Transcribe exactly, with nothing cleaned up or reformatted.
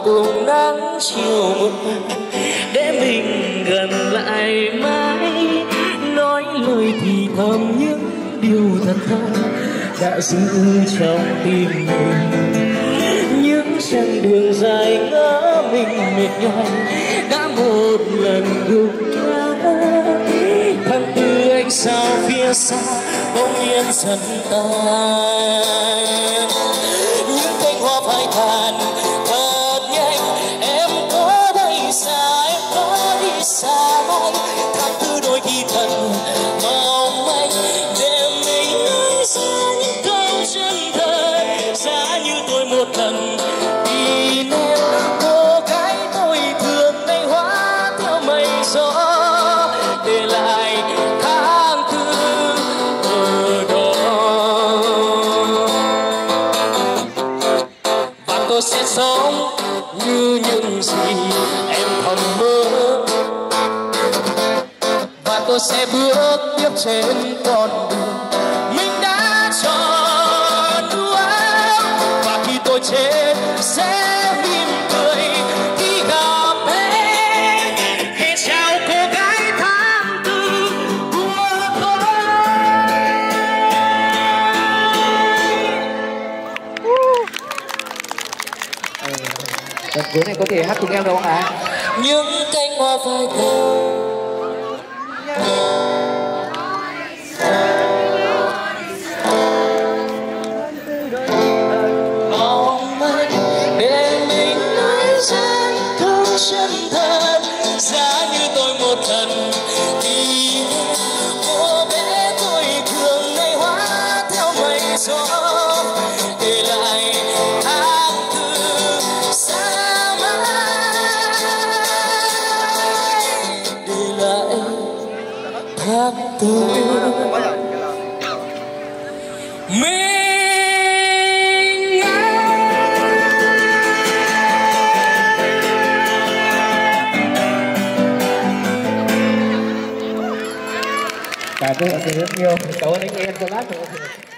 cùng nắng chiều muộn để mình gần lại mãi, nói lời thì thầm những điều thật thà đã giữ trong tim mình. Những chặng đường dài ngỡ mình mệt nhoài đã một lần gục ngã, tháng tư ánh sao phía xa bỗng nhiên dần tan. Những cánh hoa phai tàn thật nhanh, em có đây xa, em có đi xa anh. Tháng tư đôi khi thật mong manh để mình nói ra những câu chân thật, giá như tôi một lần tìm em. Cô gái tôi thường nay hóa theo mây gió, để lại tháng tư ở đó. Và tôi sẽ sống như những gì em thầm mơ, và tôi sẽ bước tiếp trên con đường mình đã chọn đua. Và khi tôi chết sẽ mỉm cười khi gặp em, hãy chào cô gái tháng tư của tôi. Lần cuối này có thể hát cùng em được không ạ? Những cánh hoa phai tàn mong manh để mình nói ra những câu chân thật, giá như tôi một lần thì cô bé tôi thường nay hóa theo mây gió, để lại tháng tư xa mãi, để lại tháng tư mình. Cảm ơn anh rất nhiều. Cảm ơn anh em cho lát rồi.